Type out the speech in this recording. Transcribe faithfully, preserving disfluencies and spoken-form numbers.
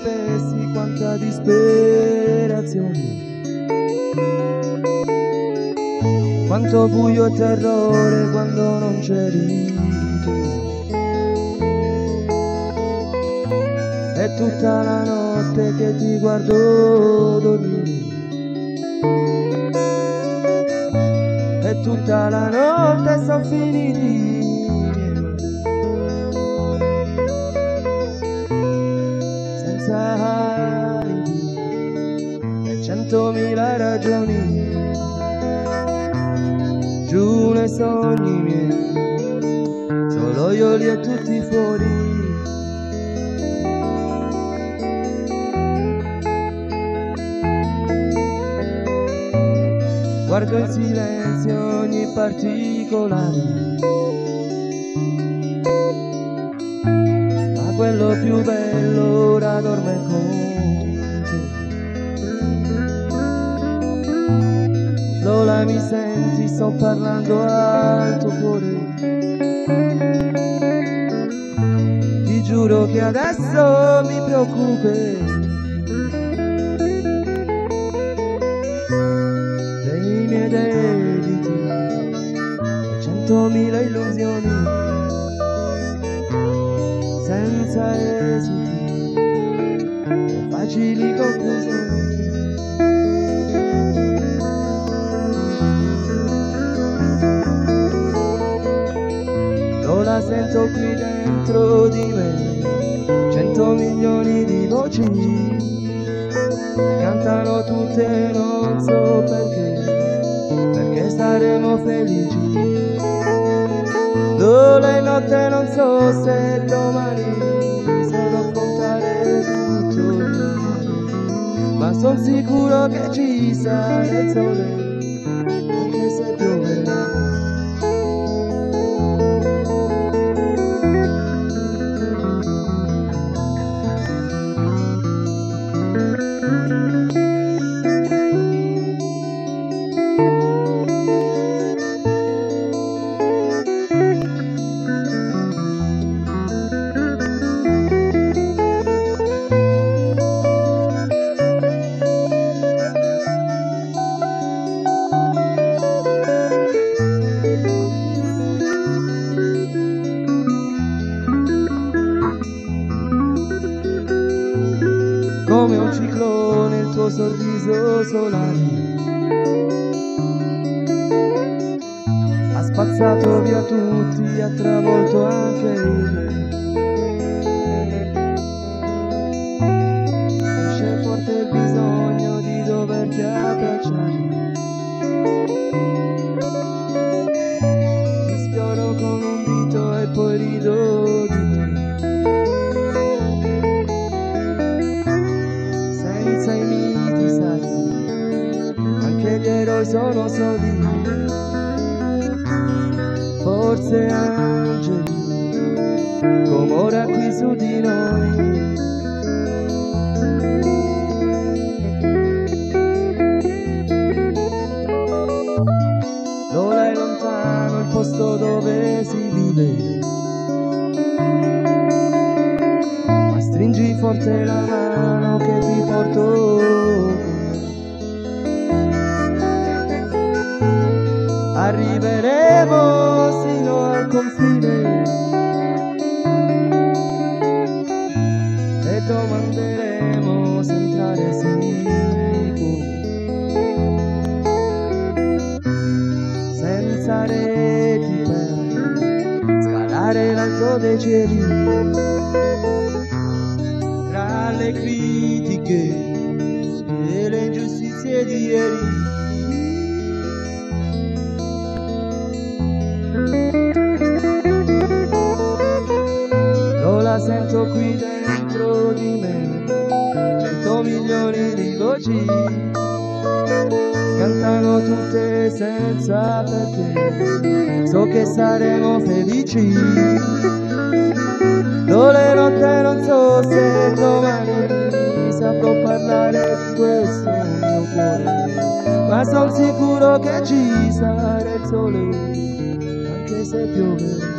sapessi quanta disperazione, quanto buio e terrore quando non c'eri tu. È tutta la notte che ti guardo dormire, è tutta la notte son finiti senza alibi e centomila ragioni giù nei sogni miei, solo io lì e tutti fuori. Guardo in silenzio ogni particolare, ma quello più bello ora dorme con te. Lola, mi senti, sto parlando al tuo cuore, ti giuro che adesso mi preoccupi dei miei debiti e centomila illusioni senza esiti e facili conclusioni. La sento qui dentro di me, cento milioni di voci cantano tutte, non so perché, perché saremo felici. Dove è notte non so se domani saprò affrontare tutto, ma son sicuro che ci sarà il sole anche se pioverà. Come un ciclone il tuo sorriso solare ha spazzato via tutti, ha travolto anche me. C'è forte il bisogno di doverti abbracciare, ti sfioro con un dito e poi rido di me. Senza i miti, sai, anche gli eroi sono soli, forse angeli, come ora qui su di noi. L'ora è lontano il posto dove si vive, ma stringi forte la mano che ti porto. Arriveremo sino al confine e domanderemo se entrare si può, senza reti per scalare l'alto dei cieli, tra le critiche e le ingiustizie di ieri. La sento qui dentro di me, cento milioni di voci cantano tutte senza perché, so che saremo felici. Dove notte non so se domani saprò parlare di questo mio cuore, ma son sicuro che ci sarà il sole anche se piove.